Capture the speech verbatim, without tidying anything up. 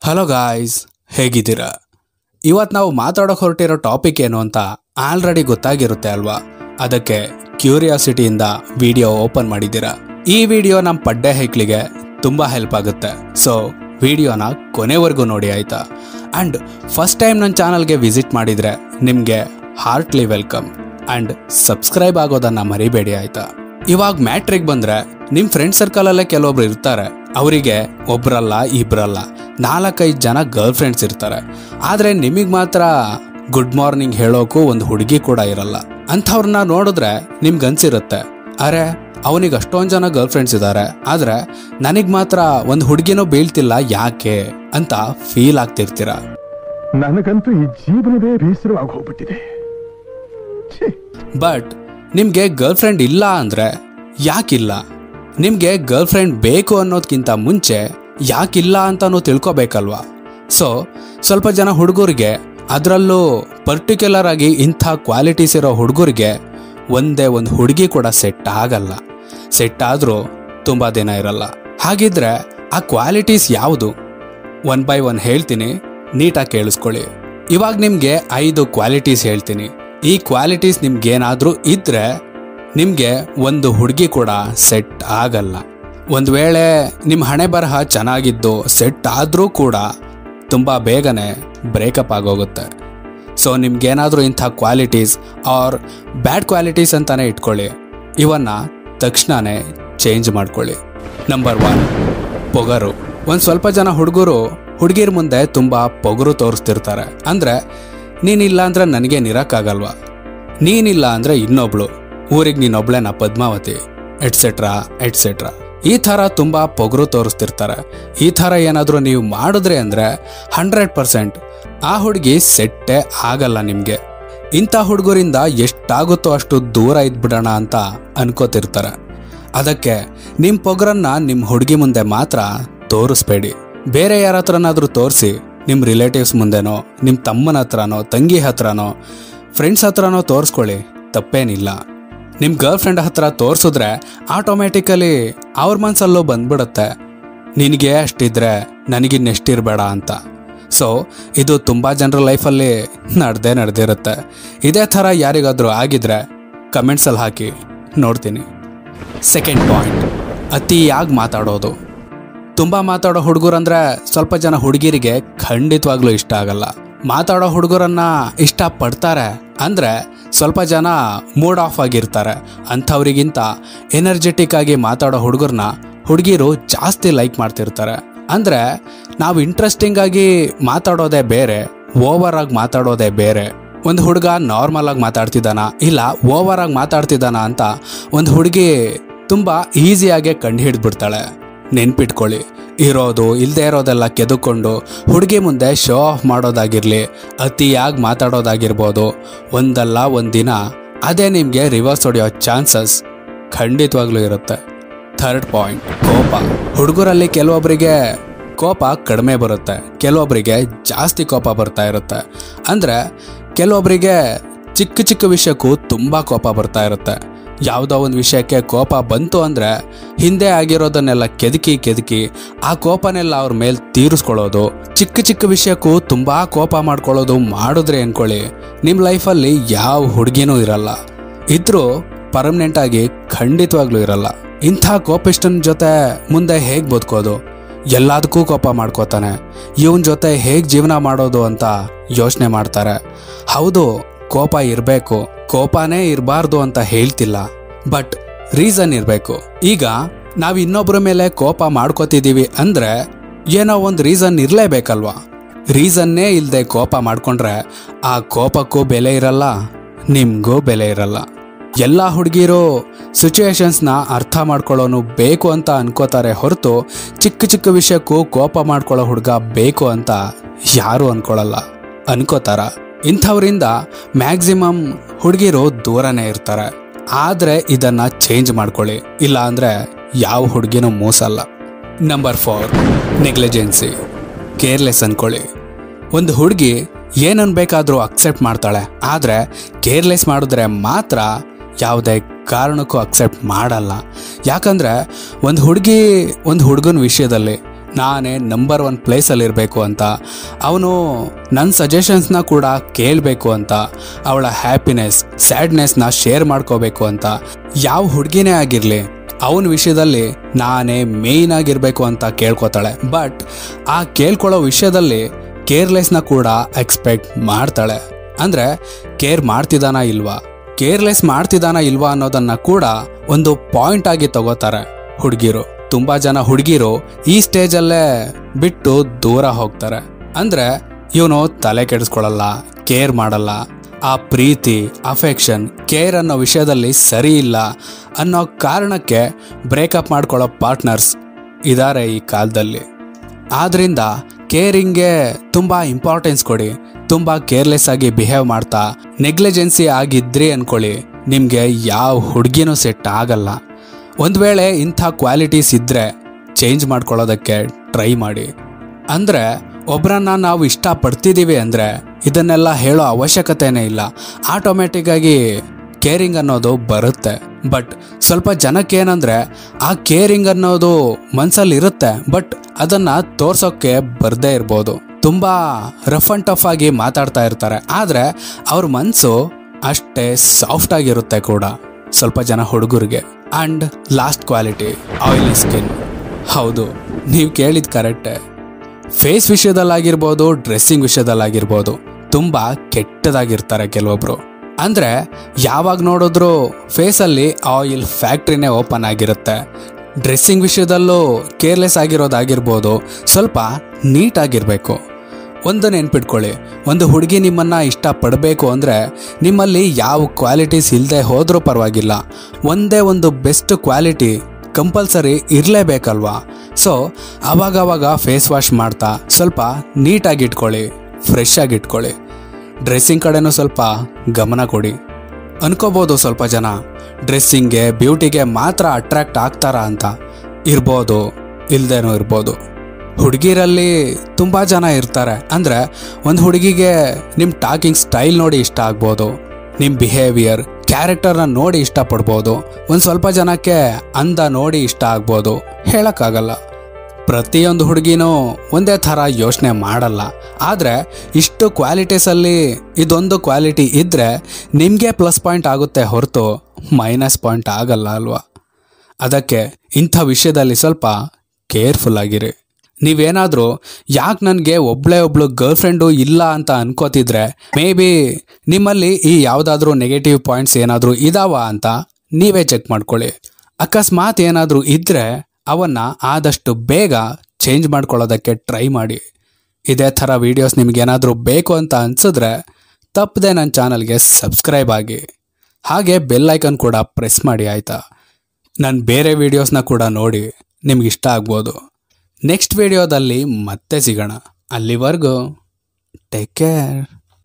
Hello guys, ಹೇಗಿದ್ದೀರಾ? ಇವತ್ತು ನಾವು ಮಾತಾಡೋಕೆ ಹೊರಟಿರೋ ಟಾಪಿಕ್ ಏನು ಅಂತ ಆಲ್ರೆಡಿ ಗೊತ್ತಾಗಿರುತ್ತೆ ಅಲ್ವಾ? ಅದಕ್ಕೆ ಕ್ಯೂರಿಯಾಸಿಟಿಯಿಂದ ವಿಡಿಯೋ ಓಪನ್ ಮಾಡಿದ್ದೀರಾ. ಈ ವಿಡಿಯೋ ನಮ್ಮ ಪಡ್ಡೆ ಹೈಕ್ಲಿಗೆ ತುಂಬ ಹೆಲ್ಪ್ ಆಗುತ್ತೆ. ಸೊ ವಿಡಿಯೋನ ಕೊನೆವರೆಗೂ ನೋಡಿ ಆಯಿತಾ? ಆ್ಯಂಡ್ ಫಸ್ಟ್ ಟೈಮ್ ನನ್ನ ಚಾನಲ್ಗೆ ವಿಸಿಟ್ ಮಾಡಿದರೆ ನಿಮಗೆ ಹಾರ್ಟ್ಲಿ ವೆಲ್ಕಮ್ ಆ್ಯಂಡ್ ಸಬ್ಸ್ಕ್ರೈಬ್ ಆಗೋದನ್ನು ಮರಿಬೇಡಿ ಆಯಿತಾ? ಇವಾಗ ಮ್ಯಾಟ್ರಿಗೆ ಬಂದರೆ ನಿಮ್ಮ ಫ್ರೆಂಡ್ ಸರ್ಕಲಲ್ಲೇ ಕೆಲವೊಬ್ರು ಇರ್ತಾರೆ. ಅವರಿಗೆ ಒಬ್ರಲ್ಲ ಇಬ್ರಲ್ಲ ನಾಲ್ಕೈದು ಜನ ಗರ್ಲ್ ಫ್ರೆಂಡ್ಸ್ ಇರ್ತಾರೆ. ಆದರೆ ನಿಮಗೆ ಮಾತ್ರ ಗುಡ್ ಮಾರ್ನಿಂಗ್ ಹೇಳೋಕ್ಕೂ ಒಂದು ಹುಡುಗಿ ಕೂಡ ಇರಲ್ಲ. ಅಂಥವ್ರನ್ನ ನೋಡಿದ್ರೆ ನಿಮ್ಗೆ ಅನ್ಸಿರುತ್ತೆ, ಅರೆ ಅವನಿಗೆ ಅಷ್ಟೊಂದು ಜನ ಗರ್ಲ್ ಫ್ರೆಂಡ್ಸ್ ಇದ್ದಾರೆ, ಆದರೆ ನನಗೆ ಮಾತ್ರ ಒಂದು ಹುಡುಗಿನೂ ಬೀಳ್ತಿಲ್ಲ ಯಾಕೆ ಅಂತ ಫೀಲ್ ಆಗ್ತಿರ್ತೀರ. ನನಗಂತೂ ಈ ಜೀವನವೇ ಬೇಸರವಾಗಿ ಹೋಗ್ಬಿಟ್ಟಿದೆ. ಬಟ್ ನಿಮಗೆ ಗರ್ಲ್ ಫ್ರೆಂಡ್ ಇಲ್ಲ ಅಂದರೆ ಯಾಕಿಲ್ಲ? ನಿಮಗೆ ಗರ್ಲ್ ಫ್ರೆಂಡ್ ಬೇಕು ಅನ್ನೋದಕ್ಕಿಂತ ಮುಂಚೆ ಯಾಕಿಲ್ಲ ಅಂತಲೂ ತಿಳ್ಕೊಬೇಕಲ್ವಾ? ಸೊ ಸ್ವಲ್ಪ ಜನ ಹುಡುಗರಿಗೆ, ಅದರಲ್ಲೂ ಪರ್ಟಿಕ್ಯುಲರ್ ಆಗಿ ಇಂಥ ಕ್ವಾಲಿಟೀಸ್ ಇರೋ ಹುಡುಗರಿಗೆ ಒಂದೇ ಒಂದು ಹುಡುಗಿ ಕೂಡ ಸೆಟ್ ಆಗಲ್ಲ. ಸೆಟ್ ಆದರೂ ತುಂಬ ದಿನ ಇರಲ್ಲ. ಹಾಗಿದ್ರೆ ಆ ಕ್ವಾಲಿಟೀಸ್ ಯಾವುದು? ಒನ್ ಬೈ ಒನ್ ಹೇಳ್ತೀನಿ, ನೀಟಾಗಿ ಕೇಳಿಸ್ಕೊಳ್ಳಿ. ಇವಾಗ ನಿಮಗೆ ಐದು ಕ್ವಾಲಿಟೀಸ್ ಹೇಳ್ತೀನಿ. ಈ ಕ್ವಾಲಿಟೀಸ್ ನಿಮ್ಗೇನಾದರೂ ಇದ್ದರೆ ನಿಮಗೆ ಒಂದು ಹುಡುಗಿ ಕೂಡ ಸೆಟ್ ಆಗಲ್ಲ. ಒಂದು ವೇಳೆ ನಿಮ್ಮ ಹಣೆ ಬರಹ ಚೆನ್ನಾಗಿದ್ದು ಸೆಟ್ ಆದರೂ ಕೂಡ ತುಂಬ ಬೇಗನೆ ಬ್ರೇಕಪ್ ಆಗೋಗುತ್ತೆ. ಸೊ ನಿಮ್ಗೇನಾದರೂ ಇಂಥ ಕ್ವಾಲಿಟೀಸ್ ಆರ್ ಬ್ಯಾಡ್ ಕ್ವಾಲಿಟೀಸ್ ಅಂತಲೇ ಇಟ್ಕೊಳ್ಳಿ, ಇವನ್ನು ತಕ್ಷಣವೇ ಚೇಂಜ್ ಮಾಡ್ಕೊಳ್ಳಿ. ನಂಬರ್ ಒನ್, ಪೊಗರು. ಒಂದು ಸ್ವಲ್ಪ ಜನ ಹುಡುಗರು ಹುಡುಗಿರ ಮುಂದೆ ತುಂಬ ಪೊಗರು ತೋರಿಸ್ತಿರ್ತಾರೆ. ಅಂದರೆ ನೀನಿಲ್ಲ ಅಂದರೆ ನನಗೇನಿರೋಕ್ಕಾಗಲ್ವಾ, ನೀನಿಲ್ಲ ಅಂದರೆ ಇನ್ನೊಬ್ಳು, ಊರಿಗೆ ನೀನೊಬ್ಳೇನ ಪದ್ಮಾವತಿ, ಎಟ್ಸೆಟ್ರಾ ಎಟ್ಸೆಟ್ರಾ ಈ ಥರ ತುಂಬ ಪೊಗರು ತೋರಿಸ್ತಿರ್ತಾರೆ. ಈ ಥರ ಏನಾದರೂ ನೀವು ಮಾಡಿದ್ರೆ ಅಂದರೆ ಹಂಡ್ರೆಡ್ ಪರ್ಸೆಂಟ್ ಆ ಹುಡುಗಿ ಸೆಟ್ಟೇ ಆಗಲ್ಲ ನಿಮಗೆ. ಇಂಥ ಹುಡುಗರಿಂದ ಎಷ್ಟಾಗುತ್ತೋ ಅಷ್ಟು ದೂರ ಇದ್ಬಿಡೋಣ ಅಂತ ಅನ್ಕೋತಿರ್ತಾರೆ. ಅದಕ್ಕೆ ನಿಮ್ಮ ಪೊಗರನ್ನು ನಿಮ್ಮ ಹುಡುಗಿ ಮುಂದೆ ಮಾತ್ರ ತೋರಿಸ್ಬೇಡಿ. ಬೇರೆ ಯಾರ ಹತ್ರನಾದರೂ ತೋರಿಸಿ, ನಿಮ್ಮ ರಿಲೇಟಿವ್ಸ್ ಮುಂದೆನೋ, ನಿಮ್ಮ ತಮ್ಮನ ಹತ್ರನೋ, ತಂಗಿ ಹತ್ರನೋ, ಫ್ರೆಂಡ್ಸ್ ಹತ್ರನೋ ತೋರಿಸ್ಕೊಳ್ಳಿ, ತಪ್ಪೇನಿಲ್ಲ. ನಿಮ್ಮ ಗರ್ಲ್ ಫ್ರೆಂಡ್ ಹತ್ರ ತೋರಿಸಿದ್ರೆ ಆಟೋಮ್ಯಾಟಿಕಲಿ ಅವ್ರ ಮನಸ್ಸಲ್ಲೂ ಬಂದ್ಬಿಡುತ್ತೆ, ನಿನಗೆ ಅಷ್ಟಿದ್ರೆ ನನಗಿನ್ನೆಷ್ಟಿರಬೇಡ ಅಂತ. ಸೊ ಇದು ತುಂಬ ಜನರ ಲೈಫಲ್ಲಿ ನಡೆದೇ ನಡೆದಿರುತ್ತೆ. ಇದೇ ಥರ ಯಾರಿಗಾದರೂ ಆಗಿದ್ರೆ ಕಮೆಂಟ್ಸಲ್ಲಿ ಹಾಕಿ, ನೋಡ್ತೀನಿ. ಸೆಕೆಂಡ್ ಪಾಯಿಂಟ್, ಅತಿಯಾಗಿ ಮಾತಾಡೋದು. ತುಂಬ ಮಾತಾಡೋ ಹುಡುಗರಂದ್ರೆ ಸ್ವಲ್ಪ ಜನ ಹುಡುಗಿರಿಗೆ ಖಂಡಿತವಾಗ್ಲೂ ಇಷ್ಟ ಆಗಲ್ಲ. ಮಾತಾಡೋ ಹುಡುಗರನ್ನ ಇಷ್ಟಪಡ್ತಾರೆ ಅಂದರೆ ಸ್ವಲ್ಪ ಜನ ಮೂಡ್ ಆಫ್ ಆಗಿರ್ತಾರೆ. ಅಂಥವ್ರಿಗಿಂತ ಎನರ್ಜೆಟಿಕ್ ಆಗಿ ಮಾತಾಡೋ ಹುಡುಗರನ್ನ ಹುಡುಗಿರು ಜಾಸ್ತಿ ಲೈಕ್ ಮಾಡ್ತಿರ್ತಾರೆ. ಅಂದರೆ ನಾವು ಇಂಟ್ರೆಸ್ಟಿಂಗ್ ಆಗಿ ಮಾತಾಡೋದೇ ಬೇರೆ, ಓವರ್ ಆಗಿ ಮಾತಾಡೋದೇ ಬೇರೆ. ಒಂದು ಹುಡುಗ ನಾರ್ಮಲ್ ಆಗಿ ಮಾತಾಡ್ತಿದ್ದಾನ ಇಲ್ಲ ಓವರ್ ಆಗಿ ಮಾತಾಡ್ತಿದ್ದಾನ ಅಂತ ಒಂದು ಹುಡುಗಿ ತುಂಬ ಈಸಿಯಾಗೆ ಕಂಡು ಹಿಡಿದ್ಬಿಡ್ತಾಳೆ. ನೆನ್ಪಿಟ್ಕೊಳ್ಳಿ, ಇರೋದು ಇಲ್ಲದೆ ಇರೋದೆಲ್ಲ ಕೆದುಕೊಂಡು ಹುಡುಗಿ ಮುಂದೆ ಶೋ ಆಫ್ ಮಾಡೋದಾಗಿರಲಿ, ಅತಿಯಾಗಿ ಮಾತಾಡೋದಾಗಿರ್ಬೋದು, ಒಂದಲ್ಲ ಒಂದಿನ ಅದೇ ನಿಮಗೆ ರಿವರ್ಸ್ ಹೊಡೆಯೋ ಚಾನ್ಸಸ್ ಖಂಡಿತವಾಗ್ಲೂ ಇರುತ್ತೆ. ಥರ್ಡ್ ಪಾಯಿಂಟ್, ಕೋಪ. ಹುಡುಗರಲ್ಲಿ ಕೆಲವೊಬ್ಬರಿಗೆ ಕೋಪ ಕಡಿಮೆ ಬರುತ್ತೆ, ಕೆಲವೊಬ್ಬರಿಗೆ ಜಾಸ್ತಿ ಕೋಪ ಬರ್ತಾ ಇರುತ್ತೆ. ಅಂದರೆ ಕೆಲವೊಬ್ಬರಿಗೆ ಚಿಕ್ಕ ಚಿಕ್ಕ ವಿಷಯಕ್ಕೂ ತುಂಬ ಕೋಪ ಬರ್ತಾ ಇರುತ್ತೆ. ಯಾವುದೋ ಒಂದು ವಿಷಯಕ್ಕೆ ಕೋಪ ಬಂತು ಅಂದರೆ ಹಿಂದೆ ಆಗಿರೋದನ್ನೆಲ್ಲ ಕೆದಕಿ ಕೆದಕಿ ಆ ಕೋಪನೆಲ್ಲ ಅವ್ರ ಮೇಲೆ ತೀರಿಸ್ಕೊಳ್ಳೋದು, ಚಿಕ್ಕ ಚಿಕ್ಕ ವಿಷಯಕ್ಕೂ ತುಂಬ ಕೋಪ ಮಾಡ್ಕೊಳ್ಳೋದು ಮಾಡಿದ್ರೆ ಅನ್ಕೊಳ್ಳಿ, ನಿಮ್ಮ ಲೈಫಲ್ಲಿ ಯಾವ ಹುಡುಗಿನೂ ಇರಲ್ಲ. ಇದ್ರೂ ಪರ್ಮನೆಂಟಾಗಿ ಖಂಡಿತವಾಗ್ಲೂ ಇರಲ್ಲ. ಇಂಥ ಕೋಪಿಷ್ಟನ ಜೊತೆ ಮುಂದೆ ಹೇಗೆ ಬದುಕೋದು? ಎಲ್ಲದಕ್ಕೂ ಕೋಪ ಮಾಡ್ಕೋತಾನೆ, ಇವನ ಜೊತೆ ಹೇಗೆ ಜೀವನ ಮಾಡೋದು ಅಂತ ಯೋಚನೆ ಮಾಡ್ತಾರೆ. ಹೌದು, ಕೋಪ ಇರಬೇಕು, ಕೋಪನೇ ಇರಬಾರ್ದು ಅಂತ ಹೇಳ್ತಿಲ್ಲ, ಬಟ್ ರೀಸನ್ ಇರಬೇಕು. ಈಗ ನಾವು ಇನ್ನೊಬ್ಬರ ಮೇಲೆ ಕೋಪ ಮಾಡ್ಕೋತಿದ್ದೀವಿ ಅಂದರೆ ಏನೋ ಒಂದು ರೀಸನ್ ಇರಲೇಬೇಕಲ್ವಾ? ರೀಸನ್ನೇ ಇಲ್ಲದೆ ಕೋಪ ಮಾಡ್ಕೊಂಡ್ರೆ ಆ ಕೋಪಕ್ಕೂ ಬೆಲೆ ಇರಲ್ಲ, ನಿಮಗೂ ಬೆಲೆ ಇರಲ್ಲ. ಎಲ್ಲ ಹುಡುಗಿರು ಸಿಚುವೇಶನ್ಸ್ನ ಅರ್ಥ ಮಾಡ್ಕೊಳ್ಳೋನು ಬೇಕು ಅಂತ ಅನ್ಕೋತಾರೆ ಹೊರತು ಚಿಕ್ಕ ಚಿಕ್ಕ ವಿಷಯಕ್ಕೂ ಕೋಪ ಮಾಡ್ಕೊಳ್ಳೋ ಹುಡುಗ ಬೇಕು ಅಂತ ಯಾರೂ ಅನ್ಕೊಳ್ಳಲ್ಲ. ಅನ್ಕೋತಾರ? ಇಂಥವರಿಂದ ಮ್ಯಾಕ್ಸಿಮಮ್ ಹುಡುಗಿರು ದೂರನೇ ಇರ್ತಾರೆ. ಆದರೆ ಇದನ್ನು ಚೇಂಜ್ ಮಾಡ್ಕೊಳ್ಳಿ, ಇಲ್ಲ ಅಂದರೆ ಯಾವ ಹುಡುಗಿನೂ ಮೋಸಲ್ಲ. ನಂಬರ್ ಫೋರ್, ನೆಗ್ಲಿಜೆನ್ಸಿ, ಕೇರ್ಲೆಸ್ ಅನ್ಕೊಳ್ಳಿ. ಒಂದು ಹುಡುಗಿ ಏನನ್ನು ಬೇಕಾದರೂ ಅಕ್ಸೆಪ್ಟ್ ಮಾಡ್ತಾಳೆ, ಆದರೆ ಕೇರ್ಲೆಸ್ ಮಾಡಿದ್ರೆ ಮಾತ್ರ ಯಾವುದೇ ಕಾರಣಕ್ಕೂ ಅಕ್ಸೆಪ್ಟ್ ಮಾಡಲ್ಲ. ಯಾಕಂದರೆ ಒಂದು ಹುಡುಗಿ ಒಂದು ಹುಡುಗನ ವಿಷಯದಲ್ಲಿ ನಾನೇ ನಂಬರ್ ಒನ್ ಪ್ಲೇಸಲ್ಲಿ ಇರಬೇಕು ಅಂತ, ಅವನು ನನ್ನ ಸಜೆಷನ್ಸ್ನ ಕೂಡ ಕೇಳಬೇಕು ಅಂತ, ಅವಳ ಹ್ಯಾಪಿನೆಸ್ ಸ್ಯಾಡ್ನೆಸ್ನ ಶೇರ್ ಮಾಡ್ಕೋಬೇಕು ಅಂತ, ಯಾವ ಹುಡುಗಿನೇ ಆಗಿರಲಿ ಅವನ ವಿಷಯದಲ್ಲಿ ನಾನೇ ಮೇಯ್ನ್ ಆಗಿರಬೇಕು ಅಂತ ಕೇಳ್ಕೊತಾಳೆ. ಬಟ್ ಆ ಕೇಳ್ಕೊಳ್ಳೋ ವಿಷಯದಲ್ಲಿ ಕೇರ್ಲೆಸ್ನ ಕೂಡ ಎಕ್ಸ್ಪೆಕ್ಟ್ ಮಾಡ್ತಾಳೆ. ಅಂದರೆ ಕೇರ್ ಮಾಡ್ತಿದ್ದಾನ ಇಲ್ವಾ, ಕೇರ್ಲೆಸ್ ಮಾಡ್ತಿದ್ದಾನ ಇಲ್ವಾ ಅನ್ನೋದನ್ನ ಕೂಡ ಒಂದು ಪಾಯಿಂಟ್ ಆಗಿ ತಗೋತಾರೆ ಹುಡುಗಿರು. ತುಂಬಾ ಜನ ಹುಡುಗಿರು ಈ ಸ್ಟೇಜಲ್ಲೇ ಬಿಟ್ಟು ದೂರ ಹೋಗ್ತಾರೆ. ಅಂದ್ರೆ ಇವನು ತಲೆ ಕೆಡಿಸ್ಕೊಳ್ಳಲ್ಲ, ಕೇರ್ ಮಾಡಲ್ಲ, ಆ ಪ್ರೀತಿ ಅಫೆಕ್ಷನ್ ಕೇರ್ ಅನ್ನೋ ವಿಷಯದಲ್ಲಿ ಸರಿ ಇಲ್ಲ ಅನ್ನೋ ಕಾರಣಕ್ಕೆ ಬ್ರೇಕಪ್ ಮಾಡ್ಕೊಳ್ಳೋ ಪಾರ್ಟ್ನರ್ಸ್ ಇದ್ದಾರೆ ಈ ಕಾಲದಲ್ಲಿ. ಆದ್ರಿಂದ ಕೇರಿಂಗ್ಗೆ ತುಂಬ ಇಂಪಾರ್ಟೆನ್ಸ್ ಕೊಡಿ. ತುಂಬ ಕೇರ್ಲೆಸ್ ಆಗಿ ಬಿಹೇವ್ ಮಾಡ್ತಾ ನೆಗ್ಲಿಜೆನ್ಸಿ ಆಗಿದ್ರಿ ಅನ್ಕೊಳ್ಳಿ, ನಿಮಗೆ ಯಾವ ಹುಡುಗಿನೂ ಸೆಟ್ ಆಗಲ್ಲ. ಒಂದು ವೇಳೆ ಇಂಥ ಕ್ವಾಲಿಟೀಸ್ ಇದ್ದರೆ ಚೇಂಜ್ ಮಾಡ್ಕೊಳ್ಳೋದಕ್ಕೆ ಟ್ರೈ ಮಾಡಿ. ಅಂದರೆ ಒಬ್ಬರನ್ನ ನಾವು ಇಷ್ಟಪಡ್ತಿದ್ದೀವಿ ಅಂದರೆ ಇದನ್ನೆಲ್ಲ ಹೇಳೋ ಅವಶ್ಯಕತೆನೇ ಇಲ್ಲ, ಆಟೋಮೆಟಿಕ್ಕಾಗಿ ಕೇರಿಂಗ್ ಅನ್ನೋದು ಬರುತ್ತೆ. ಬಟ್ ಸ್ವಲ್ಪ ಜನಕ್ಕೆ ಏನಂದರೆ ಆ ಕೇರಿಂಗ್ ಅನ್ನೋದು ಮನಸ್ಸಲ್ಲಿ ಇರುತ್ತೆ, ಬಟ್ ಅದನ್ನು ತೋರ್ಸೋಕ್ಕೆ ಬರದೇ ಇರ್ಬೋದು. ತುಂಬ ರಫ್ ಆ್ಯಂಡ್ ಟಫ್ ಆಗಿ ಮಾತಾಡ್ತಾ ಇರ್ತಾರೆ, ಆದರೆ ಅವ್ರ ಮನಸ್ಸು ಅಷ್ಟೇ ಸಾಫ್ಟ್ ಆಗಿರುತ್ತೆ ಕೂಡ ಸ್ವಲ್ಪ ಜನ ಹುಡುಗರಿಗೆ. And last quality oily skin. ಹೌದು, ನೀವು ಕೇಳಿದ ಕರೆಕ್ಟೇ. ಫೇಸ್ ವಿಷಯದಲ್ಲಾಗಿರ್ಬೋದು, ಡ್ರೆಸ್ಸಿಂಗ್ ವಿಷಯದಲ್ಲಾಗಿರ್ಬೋದು ತುಂಬ ಕೆಟ್ಟದಾಗಿರ್ತಾರೆ ಕೆಲವೊಬ್ರು. ಅಂದರೆ ಯಾವಾಗ ನೋಡಿದ್ರು ಫೇಸಲ್ಲಿ ಆಯಿಲ್ ಫ್ಯಾಕ್ಟ್ರಿನೇ ಓಪನ್ ಆಗಿರುತ್ತೆ. ಡ್ರೆಸ್ಸಿಂಗ್ ವಿಷಯದಲ್ಲೂ ಕೇರ್ಲೆಸ್ ಆಗಿರೋದಾಗಿರ್ಬೋದು, ಸ್ವಲ್ಪ ನೀಟಾಗಿರಬೇಕು. ಒಂದು ನೆನ್ಪಿಟ್ಕೊಳ್ಳಿ, ಒಂದು ಹುಡುಗಿ ನಿಮ್ಮನ್ನು ಇಷ್ಟಪಡಬೇಕು ಅಂದರೆ ನಿಮ್ಮಲ್ಲಿ ಯಾವ ಕ್ವಾಲಿಟೀಸ್ ಇಲ್ಲದೆ ಹೋದರೂ ಪರವಾಗಿಲ್ಲ, ಒಂದೇ ಒಂದು ಬೆಸ್ಟ್ ಕ್ವಾಲಿಟಿ ಕಂಪಲ್ಸರಿ ಇರಲೇಬೇಕಲ್ವಾ. ಸೊ ಆವಾಗವಾಗ ಫೇಸ್ ವಾಶ್ ಮಾಡ್ತಾ ಸ್ವಲ್ಪ ನೀಟಾಗಿ ಇಟ್ಕೊಳ್ಳಿ, ಫ್ರೆಶ್ ಆಗಿ ಇಟ್ಕೊಳ್ಳಿ. ಡ್ರೆಸ್ಸಿಂಗ್ ಕಡೆನೂ ಸ್ವಲ್ಪ ಗಮನ ಕೊಡಿ. ಅನ್ಕೋಬೋದು ಸ್ವಲ್ಪ ಜನ ಡ್ರೆಸ್ಸಿಂಗ್ಗೆ ಬ್ಯೂಟಿಗೆ ಮಾತ್ರ ಅಟ್ರಾಕ್ಟ್ ಆಗ್ತಾರಾ ಅಂತ. ಇರ್ಬೋದು, ಇಲ್ದೇನೂ ಇರ್ಬೋದು. ಹುಡುಗಿರಲ್ಲಿ ತುಂಬ ಜನ ಇರ್ತಾರೆ. ಅಂದರೆ ಒಂದು ಹುಡುಗಿಗೆ ನಿಮ್ಮ ಟಾಕಿಂಗ್ ಸ್ಟೈಲ್ ನೋಡಿ ಇಷ್ಟ ಆಗ್ಬೋದು, ನಿಮ್ಮ ಬಿಹೇವಿಯರ್ ಕ್ಯಾರೆಕ್ಟರ್ನ ನೋಡಿ ಇಷ್ಟಪಡ್ಬೋದು. ಒಂದು ಸ್ವಲ್ಪ ಜನಕ್ಕೆ ಅಂದ ನೋಡಿ ಇಷ್ಟ ಆಗ್ಬೋದು, ಹೇಳೋಕ್ಕಾಗಲ್ಲ. ಪ್ರತಿಯೊಂದು ಹುಡುಗಿನೂ ಒಂದೇ ಥರ ಯೋಚನೆ ಮಾಡಲ್ಲ. ಆದರೆ ಇಷ್ಟು ಕ್ವಾಲಿಟೀಸಲ್ಲಿ ಇದೊಂದು ಕ್ವಾಲಿಟಿ ಇದ್ದರೆ ನಿಮಗೆ ಪ್ಲಸ್ ಪಾಯಿಂಟ್ ಆಗುತ್ತೆ ಹೊರತು ಮೈನಸ್ ಪಾಯಿಂಟ್ ಆಗಲ್ಲ ಅಲ್ವಾ. ಅದಕ್ಕೆ ಇಂಥ ವಿಷಯದಲ್ಲಿ ಸ್ವಲ್ಪ ಕೇರ್ಫುಲ್ ಆಗಿರಿ. ನೀವೇನಾದರೂ ಯಾಕೆ ನನಗೆ ಒಬ್ಬಳೇ ಒಬ್ಳು ಗರ್ಲ್ ಫ್ರೆಂಡು ಇಲ್ಲ ಅಂತ ಅನ್ಕೋತಿದ್ರೆ ಮೇ ಬಿ ನಿಮ್ಮಲ್ಲಿ ಈ ಯಾವುದಾದ್ರೂ ನೆಗೆಟಿವ್ ಪಾಯಿಂಟ್ಸ್ ಏನಾದರೂ ಇದಾವ ಅಂತ ನೀವೇ ಚೆಕ್ ಮಾಡ್ಕೊಳ್ಳಿ. ಅಕಸ್ಮಾತ್ ಏನಾದರೂ ಇದ್ದರೆ ಅವನ್ನು ಆದಷ್ಟು ಬೇಗ ಚೇಂಜ್ ಮಾಡ್ಕೊಳ್ಳೋದಕ್ಕೆ ಟ್ರೈ ಮಾಡಿ. ಇದೇ ಥರ ವೀಡಿಯೋಸ್ ನಿಮಗೇನಾದರೂ ಬೇಕು ಅಂತ ಅನಿಸಿದ್ರೆ ತಪ್ಪದೆ ನನ್ನ ಚಾನಲ್ಗೆ ಸಬ್ಸ್ಕ್ರೈಬ್ ಆಗಿ, ಹಾಗೆ ಬೆಲ್ ಐಕನ್ ಕೂಡ ಪ್ರೆಸ್ ಮಾಡಿ ಆಯಿತಾ. ನಾನು ಬೇರೆ ವೀಡಿಯೋಸ್ನ ಕೂಡ ನೋಡಿ ನಿಮ್ಗೆ ಇಷ್ಟ ಆಗ್ಬೋದು. ನೆಕ್ಸ್ಟ್ ವಿಡಿಯೋದಲ್ಲಿ ಮತ್ತೆ ಸಿಗೋಣ. ಅಲ್ಲಿವರೆಗೂ ಟೇಕ್ ಕೇರ್.